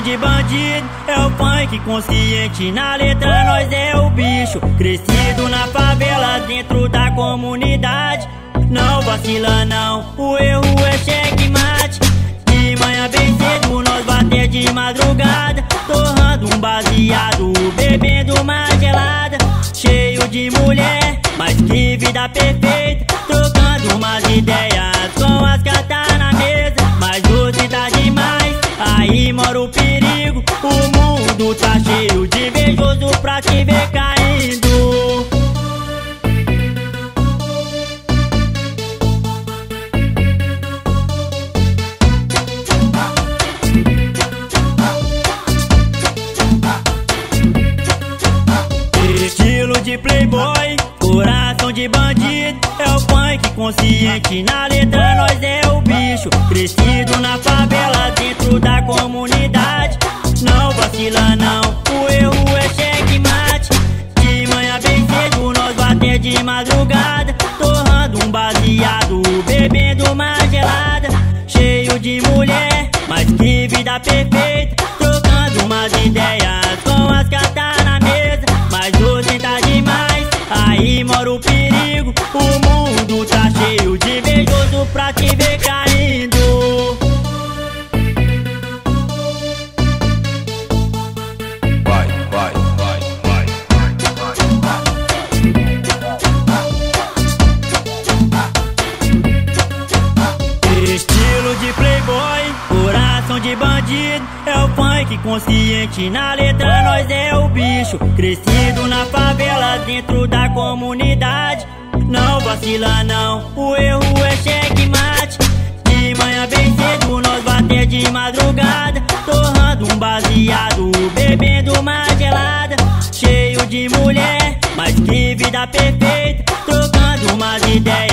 de bandido, é o funk consciente. Na letra nós é o bicho, crescido na favela, dentro da comunidade. Não vacila não, o erro é checkmate. De manhã bem cedo nós bater de madrugada, torrando um baseado, bebendo uma gelada. Cheio de mulher, mas que vida perfeita, trocando umas ideias com as cartas na mesa. Mas hoje tá demais, aí mora o perigo. O mundo tá cheio de invejoso pra te ver caindo. Estilo de playboy, coração de bandido, é o funk consciente. Na letra nós é o bicho, crescido na favela, dentro da comunidade. Não vacila não, o erro é checkmate. De manhã bem cedo nós bater de madrugada, torrando um baseado, bebendo uma gelada. Cheio de mulher, mas que vida perfeita, trocando umas ideias com as cartas na mesa. Mas hoje tá demais, aí mora o perigo. O mundo tá cheio de invejoso pra te ver caindo. Vai, vai, vai, vai, Estilo de playboy, coração de bandido, é o funk consciente. Na letra nós é o bicho, crescido na favela, dentro da comunidade. Não vacila não, o erro é checkmate. De manhã bem cedo nós bater de madrugada, torrando um baseado, bebendo uma gelada. Cheio de mulher, mas que vida perfeita, trocando umas ideias